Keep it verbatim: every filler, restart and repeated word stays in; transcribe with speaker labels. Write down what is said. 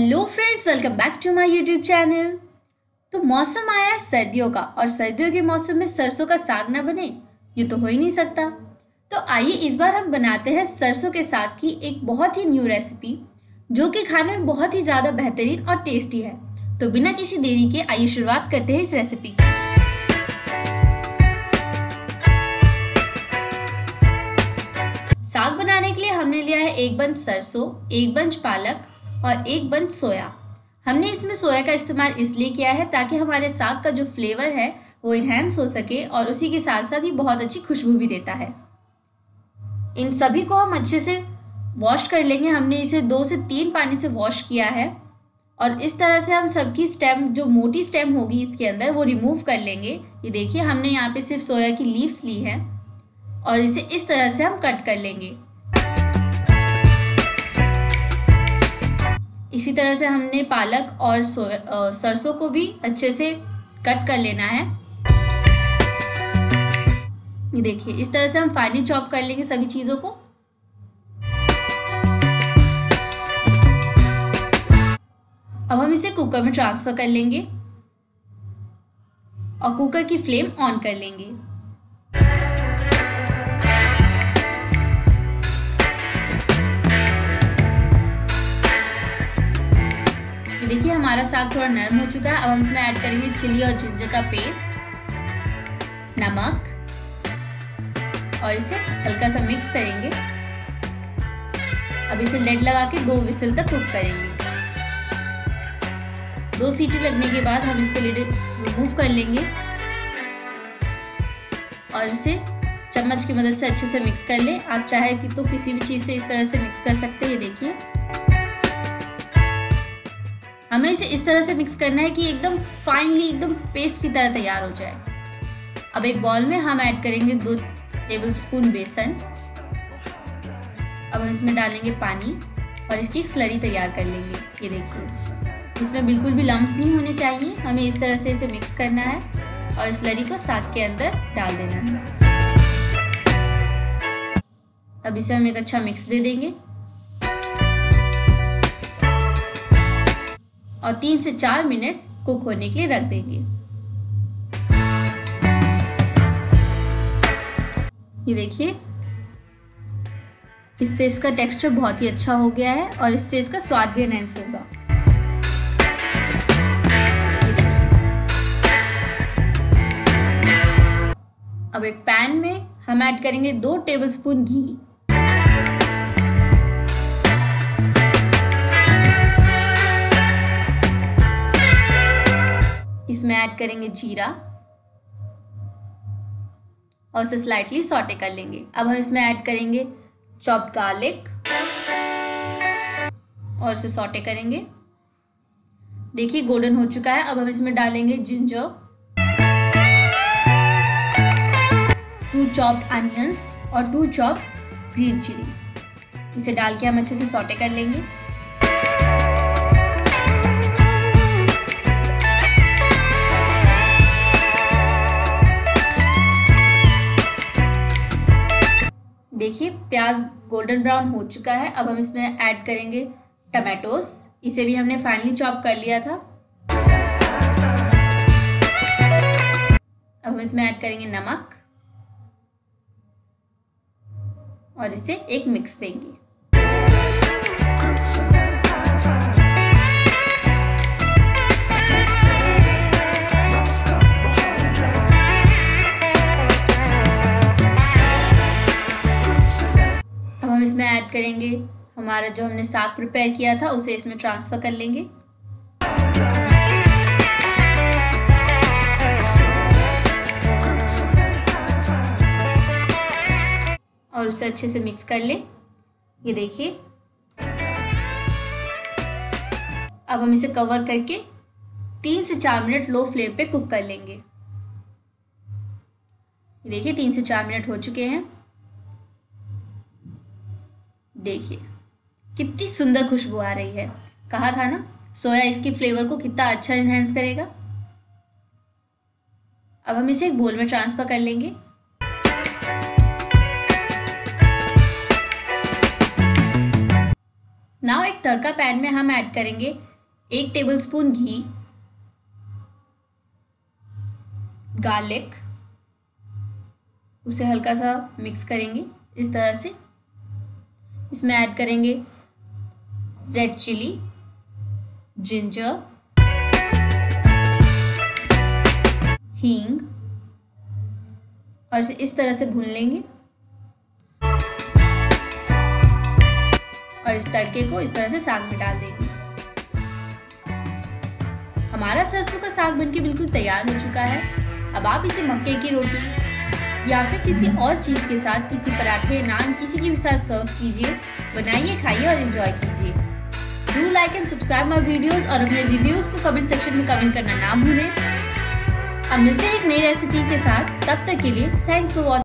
Speaker 1: Hello friends, welcome back to my YouTube channel. तो मौसम आया है सर्दियों का और सर्दियों के मौसम में सरसों का साग ना बने ये तो हो ही नहीं सकता। तो आइए इस बार हम बनाते हैं सरसों के साग की एक बहुत ही न्यू रेसिपी जो कि खाने में बहुत ही ज़्यादा बेहतरीन और टेस्टी है। तो बिना किसी देरी के आइए शुरुआत करते हैं इस रेसिपी की। साग बनाने के लिए हमने लिया है एक बंच सरसों, एक बंच पालक और एक बंच सोया। हमने इसमें सोया का इस्तेमाल इसलिए किया है ताकि हमारे साग का जो फ्लेवर है वो इन्हेंस हो सके और उसी के साथ साथ ही बहुत अच्छी खुशबू भी देता है। इन सभी को हम अच्छे से वॉश कर लेंगे। हमने इसे दो से तीन पानी से वॉश किया है और इस तरह से हम सबकी स्टेम, जो मोटी स्टेम होगी इसके अंदर, वो रिमूव कर लेंगे। ये देखिए, हमने यहाँ पे सिर्फ सोया की लीव्स ली हैं और इसे इस तरह से हम कट कर लेंगे। इसी तरह से हमने पालक और सरसों को भी अच्छे से कट कर लेना है। ये देखिए, इस तरह से हम फाइनली चॉप कर लेंगे सभी चीज़ों को। अब हम इसे कुकर में ट्रांसफ़र कर लेंगे और कुकर की फ्लेम ऑन कर लेंगे। देखिए, हमारा साग थोड़ा नरम हो चुका है। अब हम इसमें ऐड करेंगे चिली और जिंजर का पेस्ट, नमक और इसे हल्का सा मिक्स करेंगे। अब इसे लिड लगा के दो विसल तक कुक करेंगे। दो सीटी लगने के बाद हम इसके लिड रिमूव कर लेंगे और इसे चम्मच की मदद से अच्छे से मिक्स कर लें। आप चाहे तो किसी भी चीज़ से इस तरह से मिक्स कर सकते हैं। देखिए, हमें इसे इस तरह से मिक्स करना है कि एकदम फाइनली एकदम पेस्ट की तरह तैयार हो जाए। अब एक बॉल में हम ऐड करेंगे दो टेबलस्पून बेसन। अब हम इसमें डालेंगे पानी और इसकी एक स्लरी तैयार कर लेंगे। ये देखिए, इसमें बिल्कुल भी लम्स नहीं होने चाहिए। हमें इस तरह से इसे मिक्स करना है और स्लरी को साग के अंदर डाल देना है। अब इसे हम एक अच्छा मिक्स दे देंगे और तीन से चार मिनट कुक होने के लिए रख देंगे। ये देखिए, इससे इसका टेक्सचर बहुत ही अच्छा हो गया है और इससे इसका स्वाद भी एनहांस होगा। ये देखिए, अब एक पैन में हम ऐड करेंगे दो टेबलस्पून घी। इसमें ऐड करेंगे जीरा और इसे स्लाइटली सॉटे कर लेंगे। अब हम इसमें ऐड करेंगे चॉप्ड गार्लिक और इसे सॉटे करेंगे। देखिए, गोल्डन हो चुका है। अब हम इसमें डालेंगे जिंजर, टू चॉप्ड अनियंस और टू चॉप्ड ग्रीन चिलीज। इसे डाल के हम अच्छे से सॉटे कर लेंगे। देखिए, प्याज गोल्डन ब्राउन हो चुका है। अब हम इसमें ऐड करेंगे टमाटोस। इसे भी हमने फाइनली चॉप कर लिया था। अब हम इसमें ऐड करेंगे नमक और इसे एक मिक्स देंगे। इसमें ऐड करेंगे हमारा जो हमने साग प्रिपेयर किया था, उसे इसमें ट्रांसफर कर लेंगे और उसे अच्छे से मिक्स कर लें। ये देखिए, अब हम इसे कवर करके तीन से चार मिनट लो फ्लेम पे कुक कर लेंगे। ये देखिए, तीन से चार मिनट हो चुके हैं। देखिए, कितनी सुंदर खुशबू आ रही है। कहा था ना, सोया इसकी फ्लेवर को कितना अच्छा एनहांस करेगा। अब हम इसे एक बोल में ट्रांसफर कर लेंगे। नाउ एक तड़का पैन में हम ऐड करेंगे एक टेबलस्पून घी, गार्लिक, उसे हल्का सा मिक्स करेंगे इस तरह से। इसमें ऐड करेंगे रेड चिली, जिंजर, हींग और इसे इस तरह से भून लेंगे और इस तड़के को इस तरह से साग में डाल देंगे। हमारा सरसों का साग बनके बिल्कुल तैयार हो चुका है। अब आप इसे मक्के की रोटी या फिर किसी और चीज़ के साथ, किसी पराठे, नान, किसी के भी साथ सर्व कीजिए। बनाइए, खाइए और एंजॉय कीजिए। Do like and subscribe my videos और अपने रिव्यूज़ को कमेंट सेक्शन में कमेंट करना ना भूलें। अब मिलते हैं एक नई रेसिपी के साथ, तब तक के लिए थैंक्स फॉर वॉचिंग।